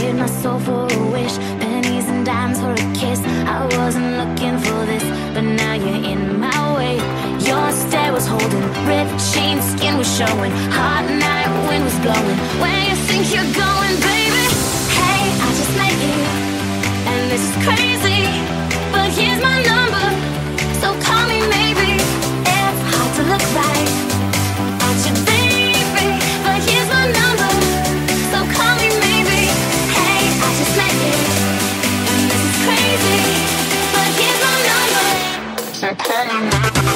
traded my soul for a wish, pennies and dimes for a kiss. I wasn't looking for this, but now you're in my way. Your stare was holding, ripped jeans, skin was showing, hot night wind was blowing. Where you think you're going, baby? Hey, I just met you, and this is crazy, but here's my number, so call me maybe. It's hard to look right at you, baby, but here's my number, so call me maybe. Hey, I just met you, and this is crazy, but here's my number, so call me maybe.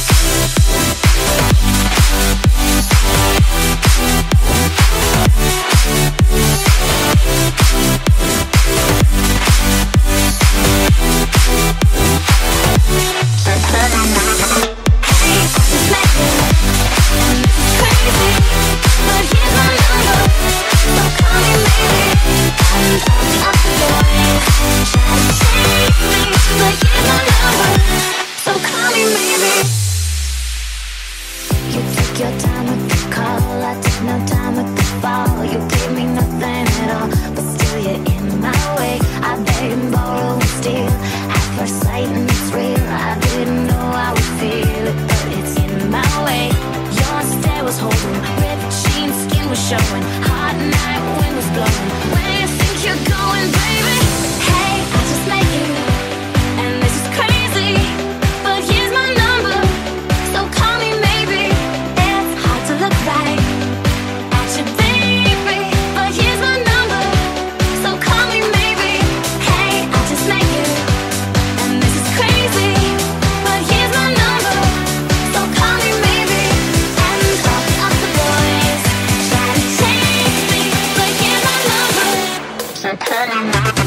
Your time with the call, I took no time with the fall. You gave me nothing at all, but still you're in my way. I beg and borrow and steal at first sight, and it's real. I didn't know I would feel it, but it's in my way. Your stare was holding, ripped jeans, skin was showing, hot night wind was blowing. Where you think you're going, baby? Hey, I just met you, and this is crazy, but here's my number, so call me maybe. Look right at you, baby, but here's my number, so call me maybe. Hey, I just met you, and this is crazy, but here's my number, so call me maybe. And all the other boys try to chase me, but here's my number, so call me maybe.